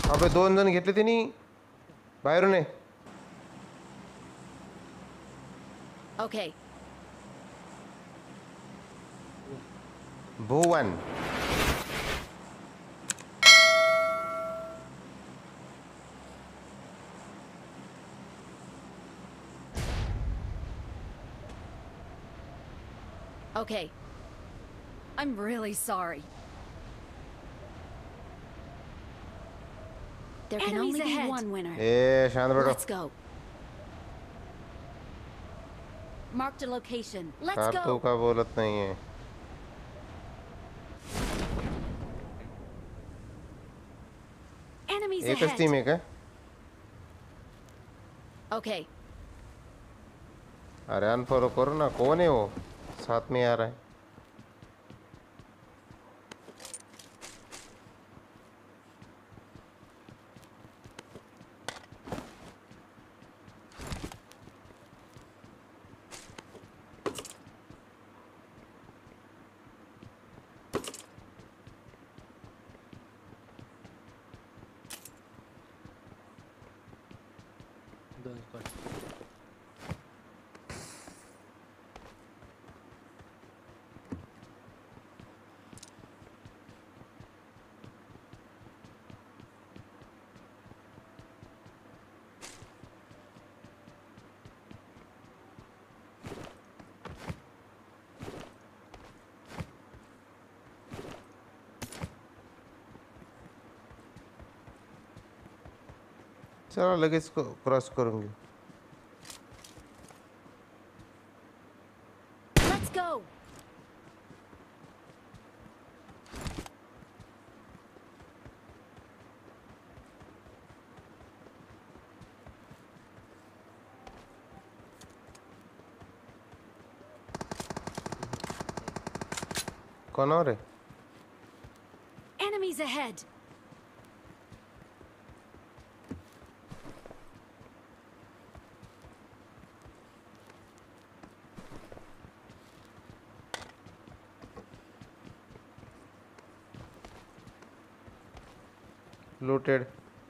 अबे 2 जण घेतले त्यांनी बाहेरून आहे. Okay. Bhuvan Okay. I'm really sorry. There can only be one winner. ए शांत बैठो. Let's go. Marked a location. Let's फालतू go. का बोलत नहीं है. Enemies एकच टीम ahead. आहे का? Okay. अरे अनफॉलो करो ना. कौन है वो साथ में आ रहा है? चलो लगेच क्रॉस करूंगी. Let's go. कौन और है? Enemies ahead. लूटेड.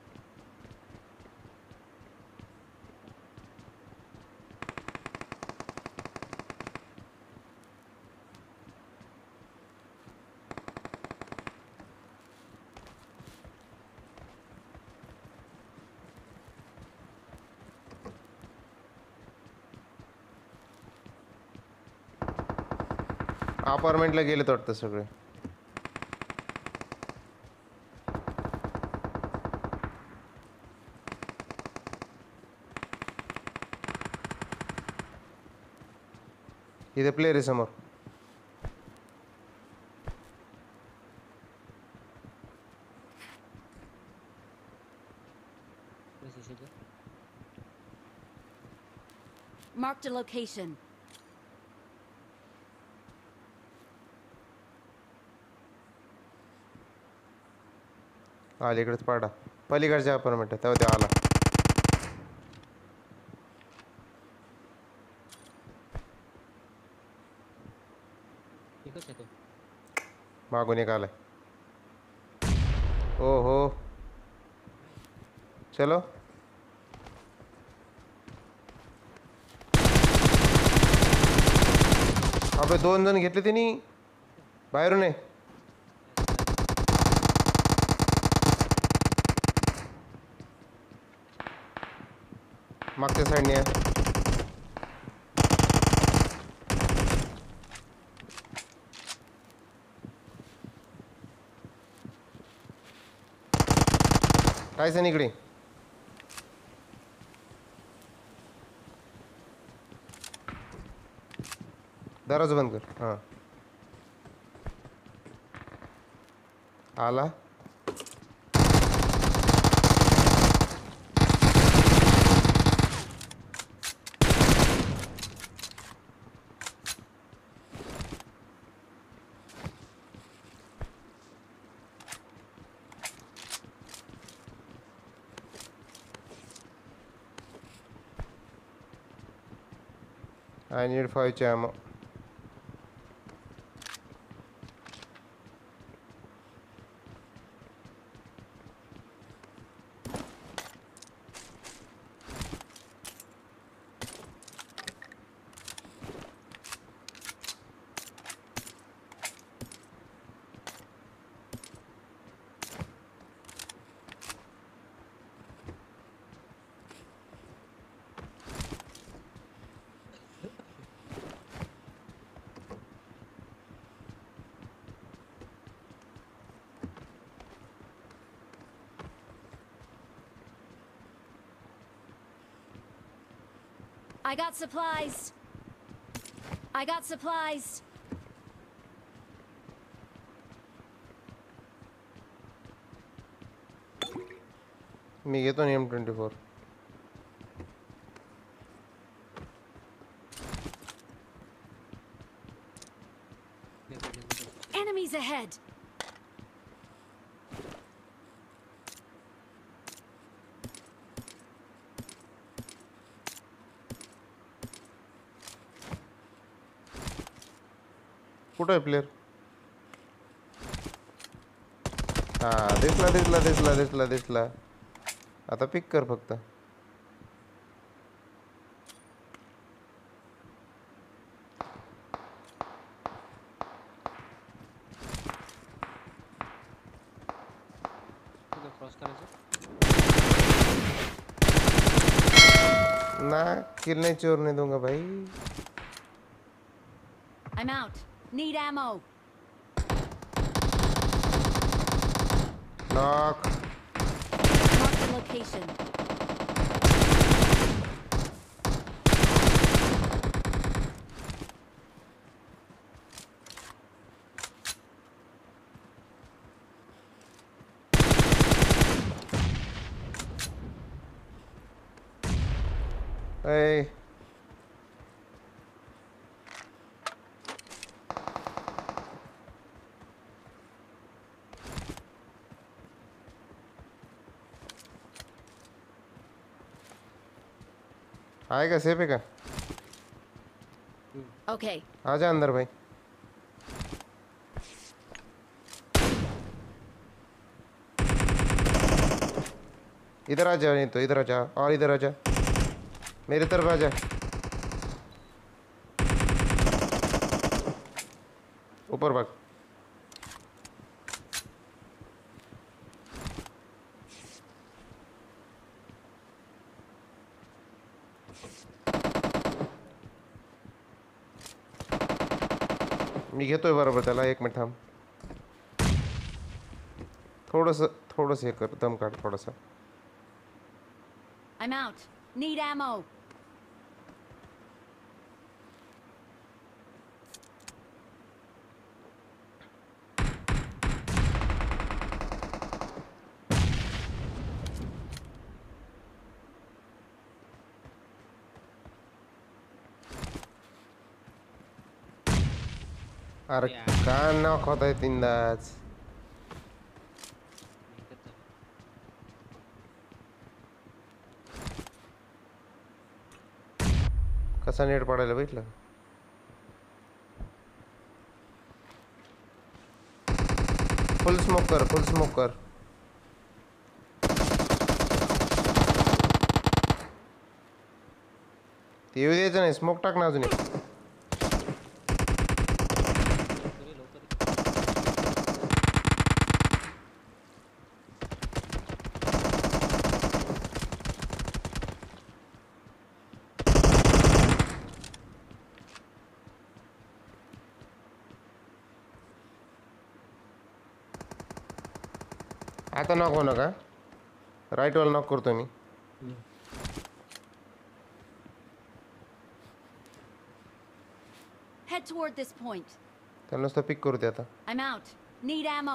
अपार्टमेंटला गेलेत वाटतं सगळे. इथे प्लेयर आहे समोर. Marked a location. अलीकडेच पाडा. पलीकडच्या अपार्टमेंट आहे तेव्हा ते आला. मागून एक आलाय. ओहो चलो. अबे 2 जण घेतले त्यांनी बाहेरून आहे. मागच्या साईडने आहे. टायसन इकडे. दरवाजा बंद कर. हां आला. I need 5 ammo. I got supplies. I got supplies. मी घेतो ना M24. Enemies ahead. कुठं आहे प्लेअर? हा दिसला दिसला दिसला दिसला दिसला. आता पिक कर फक्त. क्रॉस करायचं. ना किल नहीं चोरने दूंगा भाई. I'm out. Need ammo. Knock. Mark the location. ए आएगा सेफ है क्या? Okay. आजा अंदर भाई. इधर आ जा, नहीं तो इधर आ जा और इधर आ जा. मेरी तरफ आ जा. ऊपर भाग. मी घेतोय बरोबर त्याला. 1 मिनिट थांब. थोडंसं हे कर. दम काढ थोडासा. I'm out. Need ammo. अरे का नॉक होत आहे तीनदाच. कसा नेट पडायला बघितलं. फुल स्मोक कर. फुल स्मोक कर. ते येऊ द्यायचं नाही. स्मोक टाक ना अजून एक. आता नॉक हो नका. राईट वाला नॉक करतो मी. Head toward this point. त्याला नुसतं पिक करू दे आता. I'm out. Need ammo.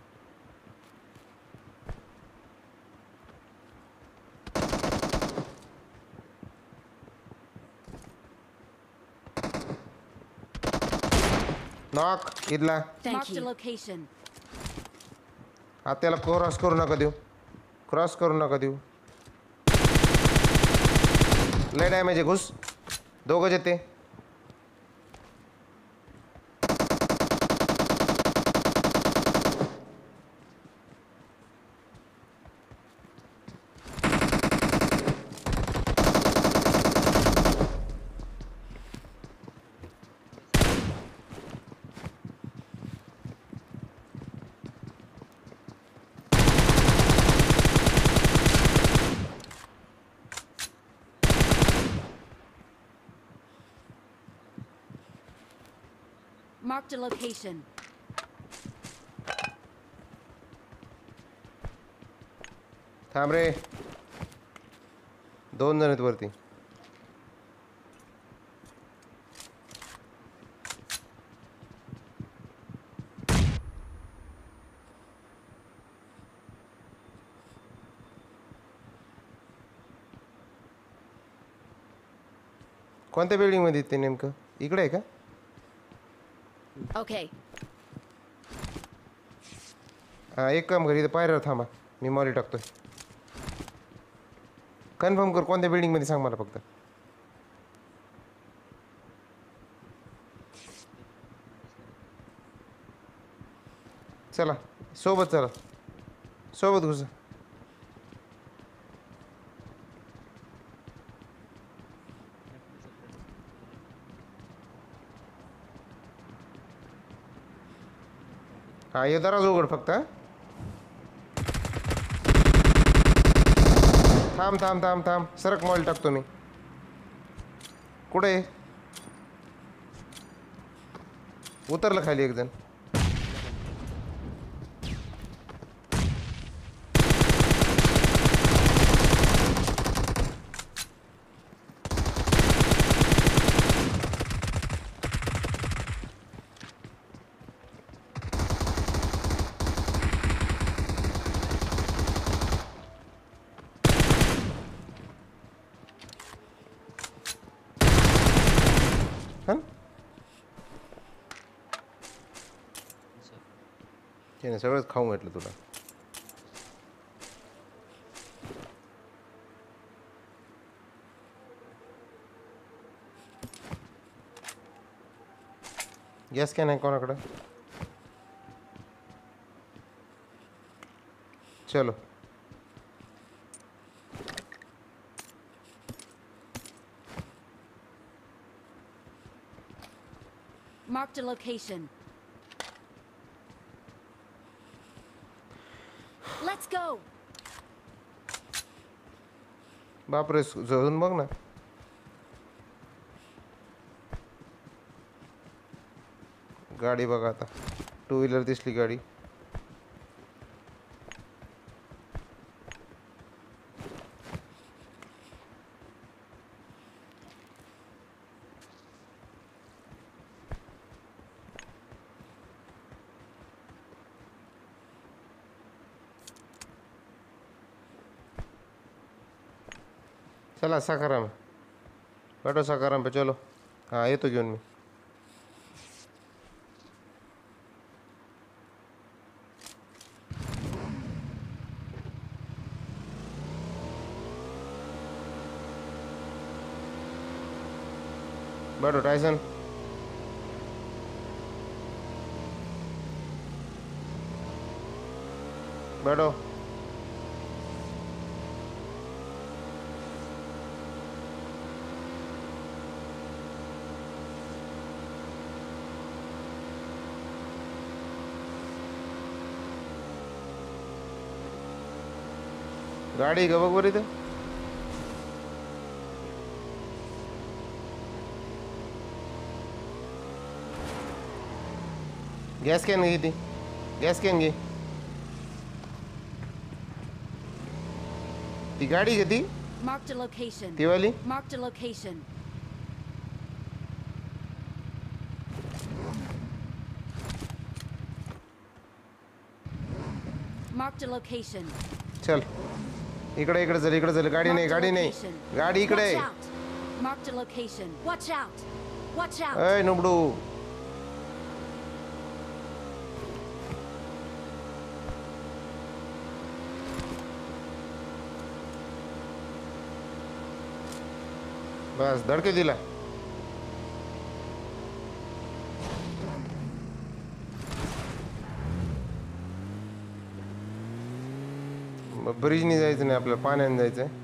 Knock इथला. Mark the location. आता त्याला क्रॉस करू नका देऊ. क्रॉस करू नका देऊ. लय डॅमेज आहे. घुस. दोघं येते. Marked a location. थांब रे. 2 जण आहेत वरती. कोणत्या बिल्डिंगमध्ये ते नेमकं इकडे आहे का? Okay. हां एक काम कर, इथं पायऱ्यावर थांबा, मी मॉली टाकतोय. कन्फर्म कर कोणत्या बिल्डिंगमध्ये सांग मला फक्त. चला सोबत चला, सोबत घुसा. हां हे दरवाजा उघड फक्त. थांब थांब थांब थांब, सरक मॉल टाकतो मी. कुठे आहे? उतरलं खाली एक जण. हां त्याने सगळंच खाऊन घेतलं तुला. गॅस कॅन आहे कोणाकडं? चलो Marked a location. Let's go. बापरे, जळून बघ ना. गाडी बघा आता, टू व्हीलर दिसली गाडी. चला साकाराम, पाठव साकाराम पे. चलो हां येतो घेऊन मी. बैठो टायसन. बैठो. गाडी का बघ बरं इथं. गॅस कॅन घे, ती गॅस कॅन घे. ती गाडी घे, ती Marked a location. ती वाली. Marked a location. Marked a location. चल इकडे इकडे चल, इकडे चल. गाडी नाही, Marked a गाडी नाही, location. गाडी इकडे. Watch out. Marked a location. Watch out. Watch out. अय नुबडू. बस धडके दिला. ब्रिजनी जायचं नाही आपल्याला, पाण्याने जायचं आहे.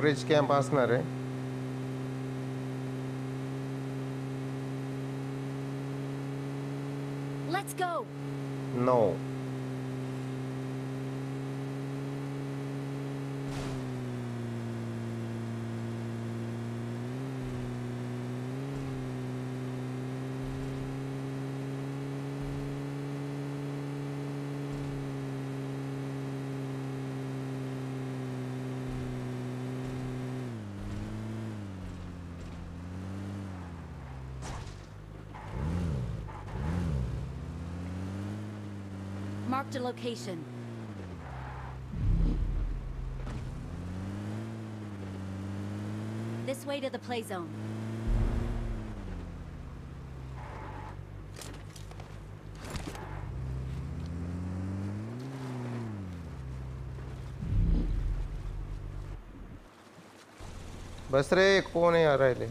स्टोरेज कॅम्प असणार आहे. Let's go. No. Marked a location. This way to the play zone. बस रे, कोण आहे राहिले.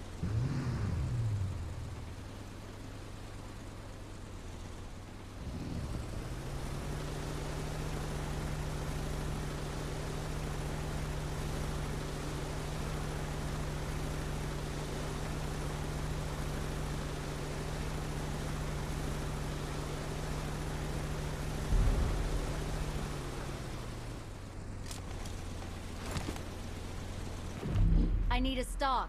I need a stock.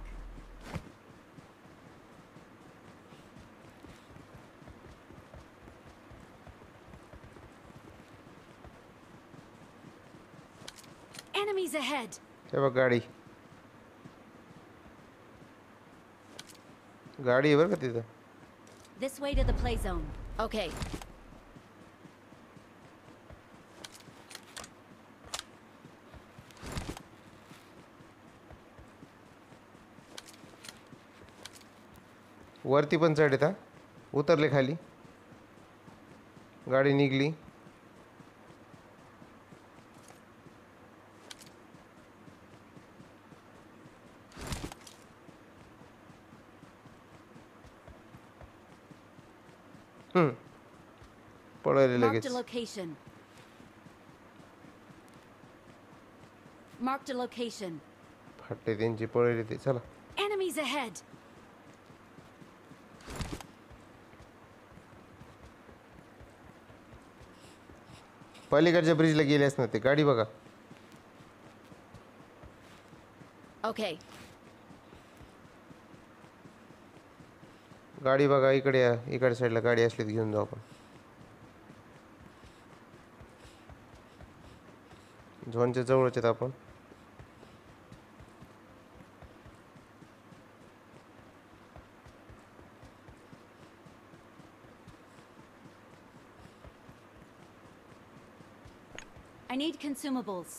Enemies ahead. हे बघ गाडी. गाडी आहे बरं का तिथं. This way to the play zone. Okay. वरती पण चढ येता. उतरले खाली. गाडी निघली. पळाले Marked लगेच. a location. Marked a location. फाटले त्यांची, पळाले ते. चला. Enemies ahead. पलीकडच्या ब्रिजला गेलेच ना ते. गाडी बघा. Okay. गाडी बघा. इकडे या. इकडच्या साईडला गाडी असली तर घेऊन जाऊ आपण. झोनच्या जवळच आहेत आपण. I need consumables.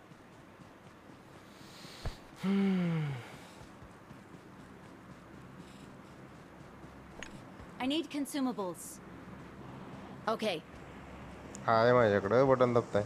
I need consumables. Okay. आहे माझ्याकडं. बटन दाबताय.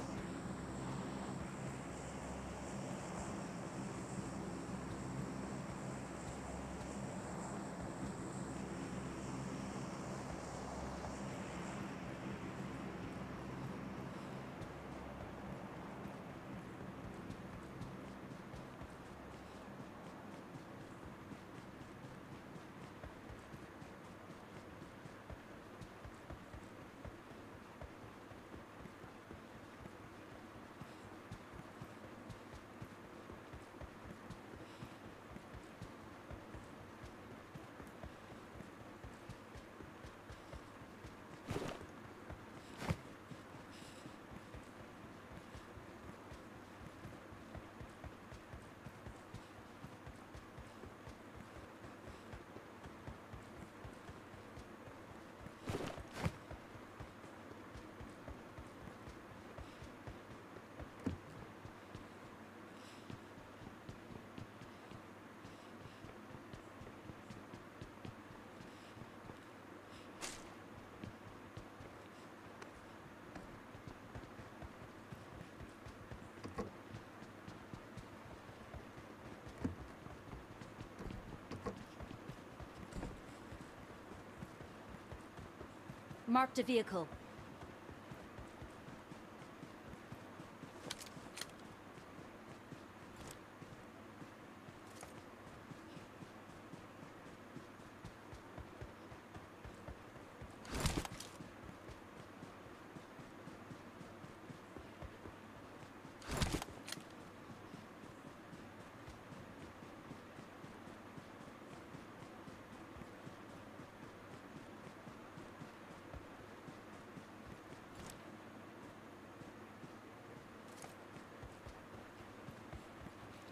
Marked a vehicle.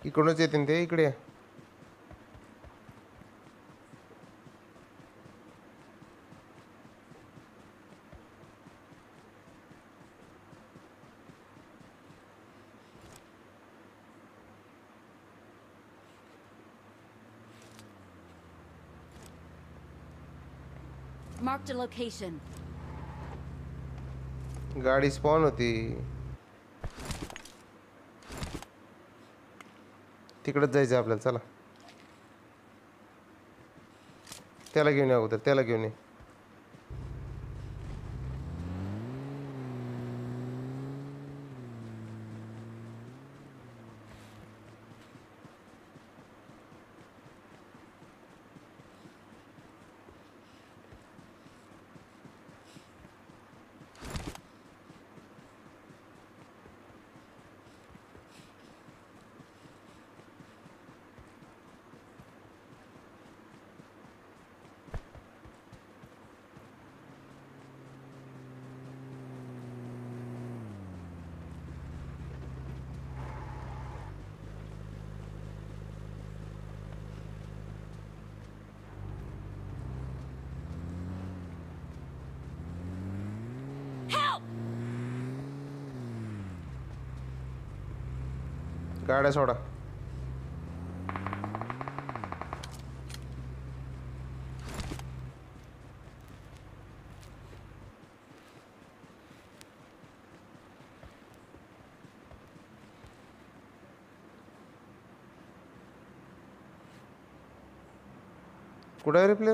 तिकडूनच येतील ते इकडे या. Marked a location. गाडी स्पॉन होती तिकडच जायचं आपल्याला. चला त्याला घेऊन या अगोदर, त्याला घेऊन ये. Help! गाड्या सोडा. कुठं आहे रे प्लेअर?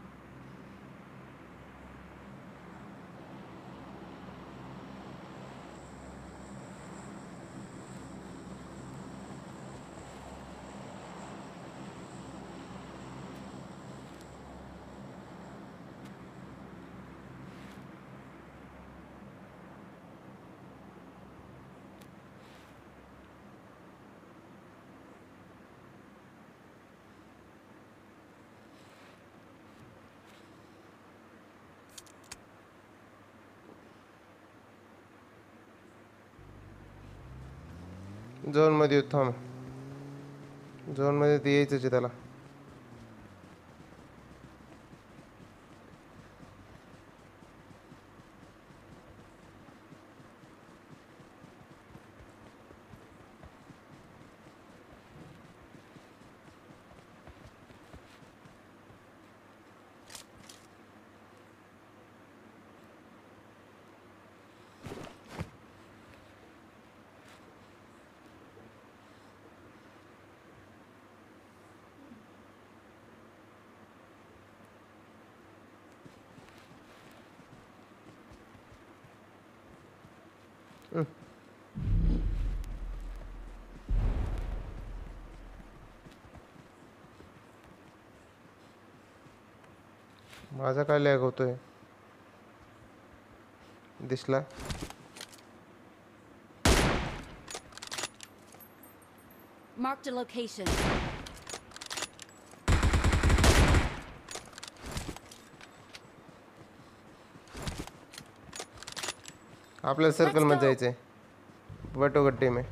झोनमध्ये येऊ थांब. झोनमध्ये ते यायचंच आहे त्याला. माझा काय लॅग होतोय दिसला. Marked a location. आपल्याला सर्कल मध्ये जायचंय. बटो गड्डे में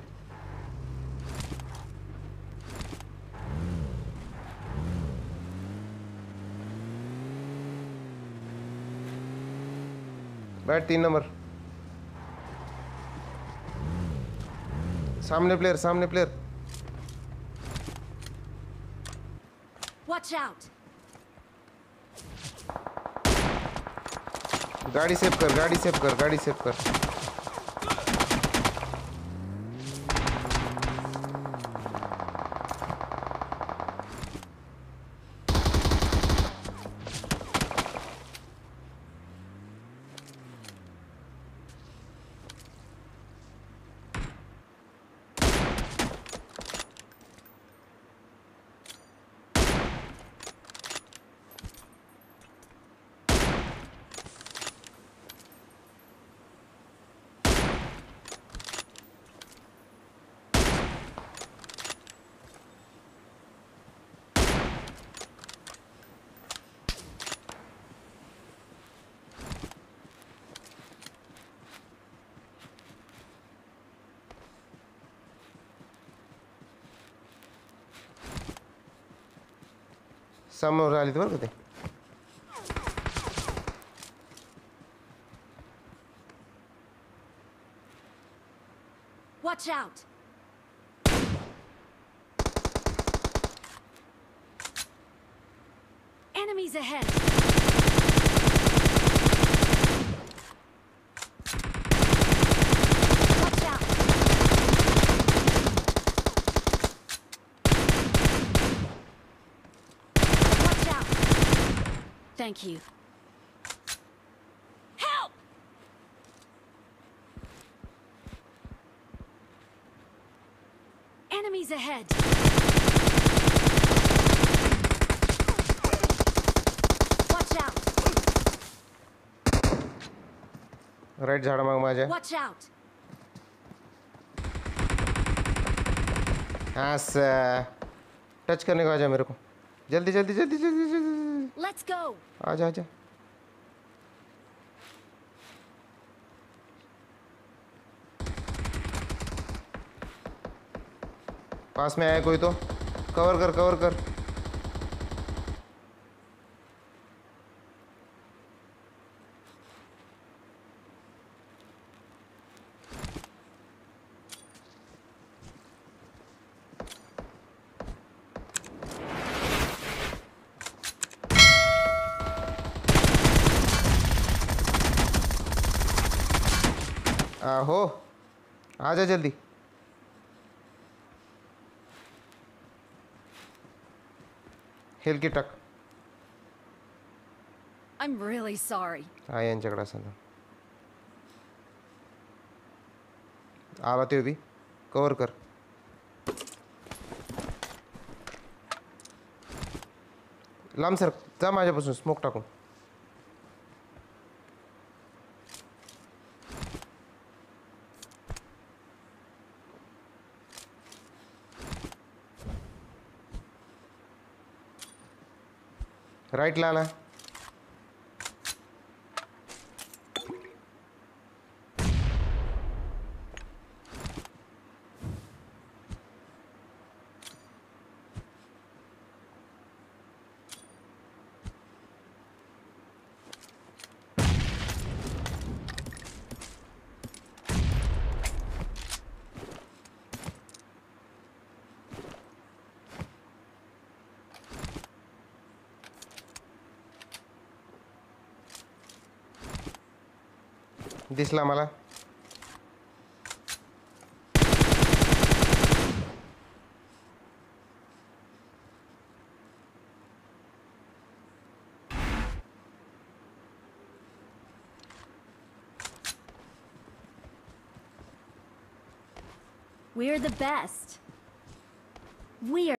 बैठ. 3 नंबर सामने प्लेयर, सामने प्लेयर. Watch out! गाड़ी सेव कर, गाड़ी सेव कर, गाड़ी सेव कर. समोर आली बरं का ते. Watch out! Enemies ahead! Watch out! Watch out! Thank you. Help! Enemies ahead! Watch out! Right झाड माग माझ्या. Watch out! असं टच करने को आजा मेरे को. जल्दी जल्दी जल्दी जल्दी जल्दी. Let's go! आजा आजा. पास में आया कोई तो. कवर कर कवर कर. आहो आजा जल्दी. हेल की टक. I'm really sorry. हा यांच्याकडे असं आला ते बी कवर कर. लांब सर जा माझ्यापासून स्मोक टाकून. राईटला आला. दिसला मला. We're the best. We are